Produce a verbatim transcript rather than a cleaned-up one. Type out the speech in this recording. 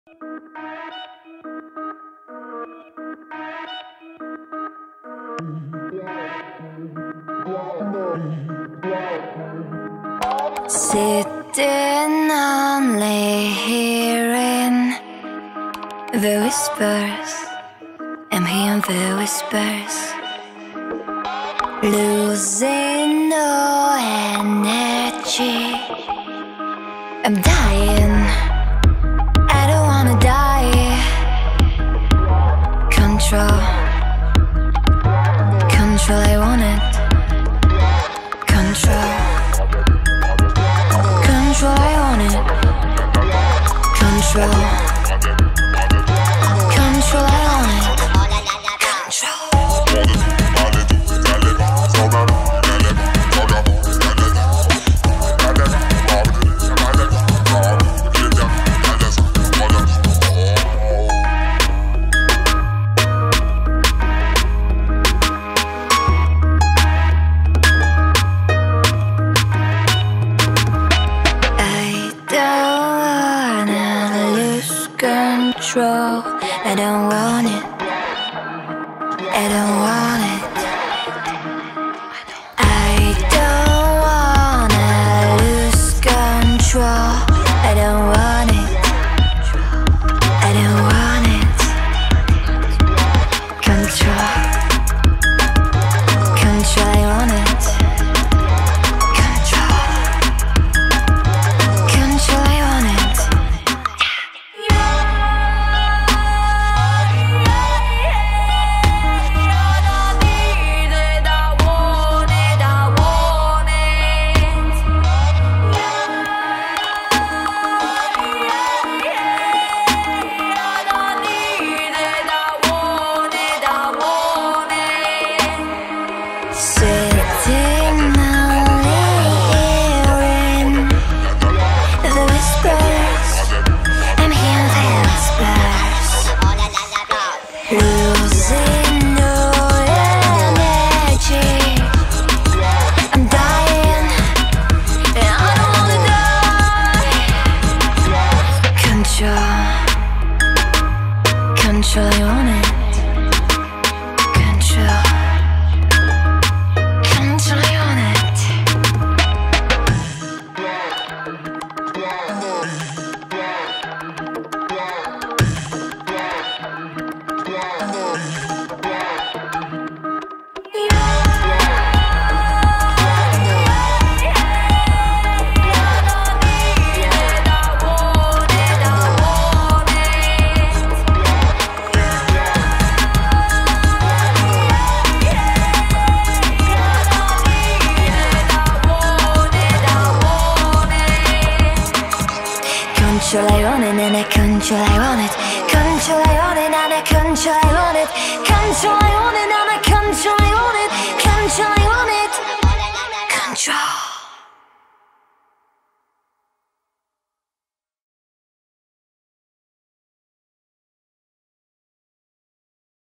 Sitting only hearing the whispers, I'm hearing the whispers, losing no energy. I'm dying, I don't wanna die. Control, control, I want it. Control, control, I want it. Control, control, I want it. I don't want it, I don't want it. I don't wanna lose control. I don't want it, I don't want it. Control, control, I want it. Control, control, I want it. Control, I want it. Control, control, I want it. Control, I want it, and I control, I want it. Control, I want it, and I control, I want it. Control, I want it, and I